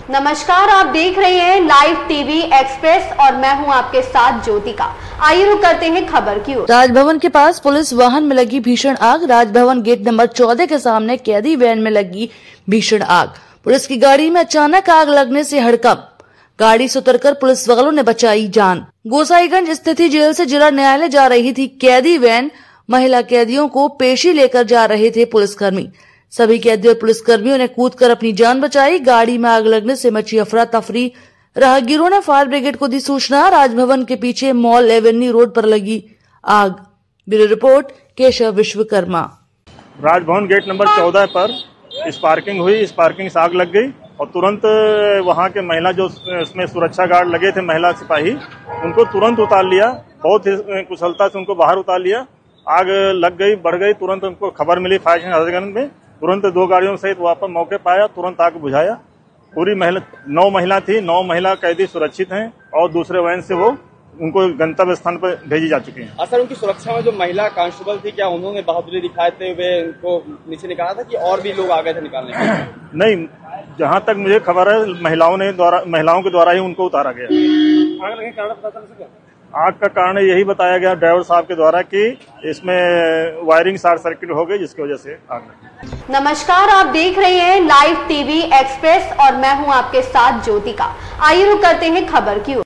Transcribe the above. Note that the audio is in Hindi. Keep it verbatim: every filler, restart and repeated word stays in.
नमस्कार, आप देख रहे हैं लाइव टीवी एक्सप्रेस और मैं हूं आपके साथ ज्योतिका। आइए रुक करते हैं खबर की ओर। राजभवन के पास पुलिस वाहन में लगी भीषण आग। राजभवन गेट नंबर चौदह के सामने कैदी वैन में लगी भीषण आग। पुलिस की गाड़ी में अचानक आग लगने से हड़कंप। गाड़ी से उतरकर पुलिस वालों ने बचाई जान। गोसाईगंज स्थित जेल से जिला न्यायालय जा रही थी कैदी वैन। महिला कैदियों को पेशी लेकर जा रहे थे पुलिसकर्मी। सभी कैदी और पुलिसकर्मियों ने कूदकर अपनी जान बचाई। गाड़ी में आग लगने से मची अफरा तफरी। राहगीरों ने फायर ब्रिगेड को दी सूचना। राजभवन के पीछे मॉल एवेन्यू रोड पर लगी आग। Bureau report Keshav Vishwakarma. Rajbhavan gate number चौदह पर स्पार्किंग हुई। स्पार्किंग से आग लग गई और तुरंत वहां के महिला जो इसमें सुरक्षा गार्ड लगे थे, महिला सिपाही, उनको तुरंत उतार लिया। बहुत ही कुशलता से उनको बाहर उतार लिया। आग लग गई, बढ़ गई। तुरंत उनको खबर मिली फायर स्टेशन में। तुरंत दो गाड़ियों सहित वहां पर मौके पाया, तुरंत आग बुझाया। पूरी महिला नौ महिला थी, नौ महिला कैदी सुरक्षित हैं और दूसरे वैन से वो उनको गंतव्य स्थान पर भेजी जा चुकी हैं। सर, उनकी सुरक्षा में जो महिला कांस्टेबल थी, क्या उन्होंने बहादुरी दिखाते हुए उनको नीचे निकाला था कि और भी लोग आ गए थे निकालने के लिए? नहीं, जहां तक मुझे खबर है महिलाओं ने द्वारा महिलाओं के द्वारा ही उनको उतारा गया। आग लगने का कारण पता चल सका? आग का कारण यही बताया गया ड्राइवर साहब के द्वारा कि इसमें वायरिंग शॉर्ट सर्किट हो गई, जिसकी वजह से आग लगी। नमस्कार, आप देख रहे हैं लाइव टीवी एक्सप्रेस और मैं हूं आपके साथ ज्योतिका। आइए रुक करते हैं खबर की ओर।